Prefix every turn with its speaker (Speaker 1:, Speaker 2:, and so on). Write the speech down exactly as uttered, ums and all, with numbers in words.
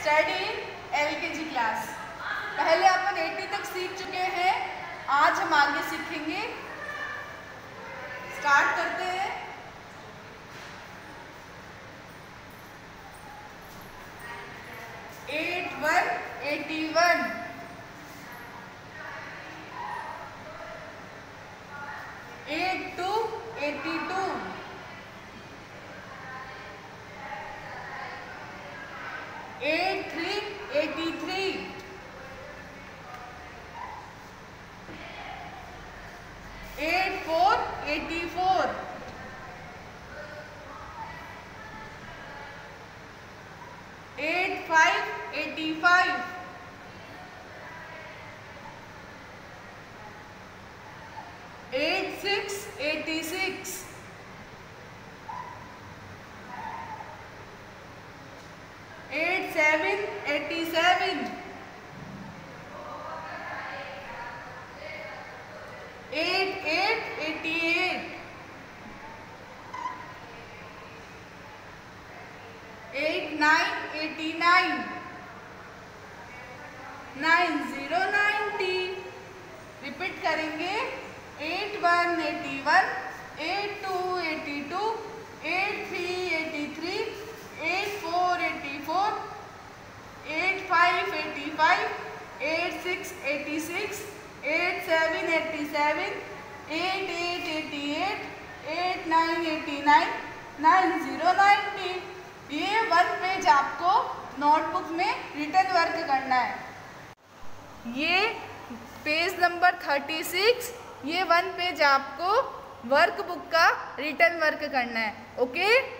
Speaker 1: Study in LKG class. पहले अपन अस्सी तक सीख चुके हैं, आज हम आगे सीखेंगे। स्टार्ट करते हैं। Eight one eighty one, eight two eighty two, eight three eighty three, eight four eighty four, eight five eighty five, eight six eighty six, eight seven eighty seven, eight eight eighty eight, eight nine eighty nine, nine zero ninety. Repeat करेंगे। Eight one eighty one, eight two eighty two, eight three eighty three, eight four eighty four, eight five eighty five, eight six eighty six, eight seven eighty seven, eight eight eighty eight, eight nine eighty nine, nine zero ninety. ये one page आपको notebook में written work करना है। ये page number thirty six, ये one page आपको workbook का written work करना है। ओके।